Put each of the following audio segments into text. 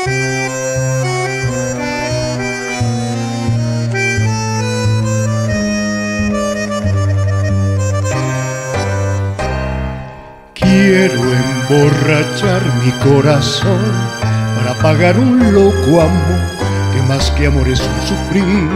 Quiero emborrachar mi corazón para pagar un loco amor que más que amor es un sufrir.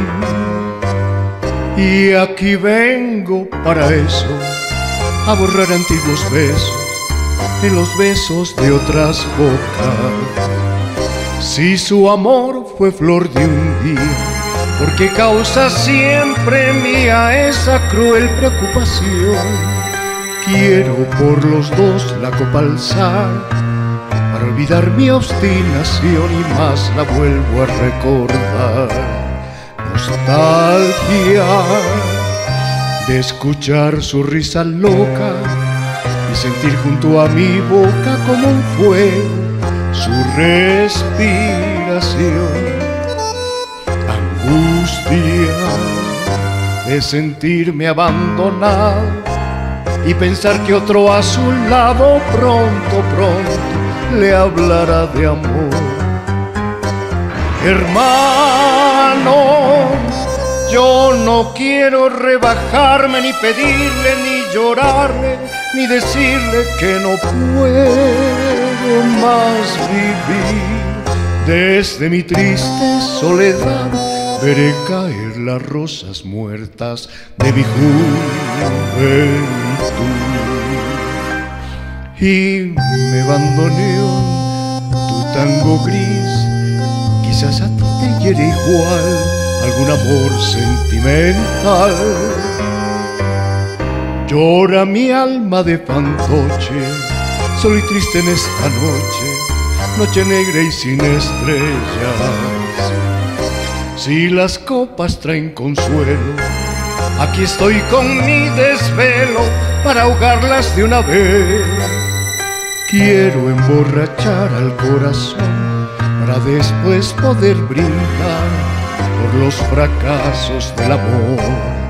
Y aquí vengo para eso, a borrar antiguos besos de los besos de otras bocas. Si su amor fue flor de un día, ¿por qué causa siempre mía esa cruel preocupación? Quiero por los dos la copa alzar para olvidar mi obstinación y más la vuelvo a recordar. Nostalgia de escuchar su risa loca y sentir junto a mi boca como un fuego su respiración. Angustia de sentirme abandonado y pensar que otro a su lado pronto, pronto le hablará de amor. Hermano, yo no quiero rebajarme, ni pedirle, ni llorarle, ni decirle que no puedo más vivir. Desde mi triste soledad veré caer las rosas muertas de mi juventud. Y me bandoneó tu tango gris, quizás a ti te hiere igual algún amor sentimental. Llora mi alma de fantoche, solo y triste en esta noche, noche negra y sin estrellas. Si las copas traen consuelo, aquí estoy con mi desvelo para ahogarlas de una vez. Quiero emborrachar al corazón para después poder brindar por los fracasos del amor.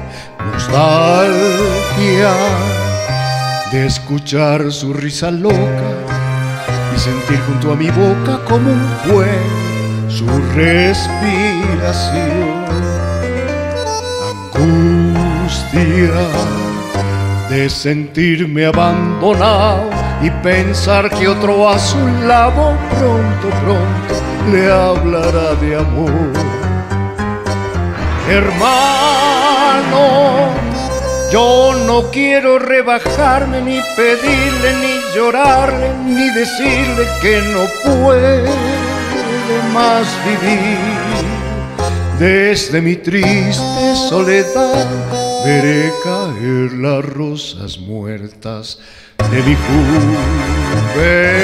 Nostalgia de escuchar su risa loca y sentir junto a mi boca como un fuego su respiración. Angustia de sentirme abandonado y pensar que otro a su lado pronto, pronto le hablará de amor. Hermano, yo no quiero rebajarme, ni pedirle, ni llorarle, ni decirle que no puede más vivir. Desde mi triste soledad veré caer las rosas muertas de mi juventud.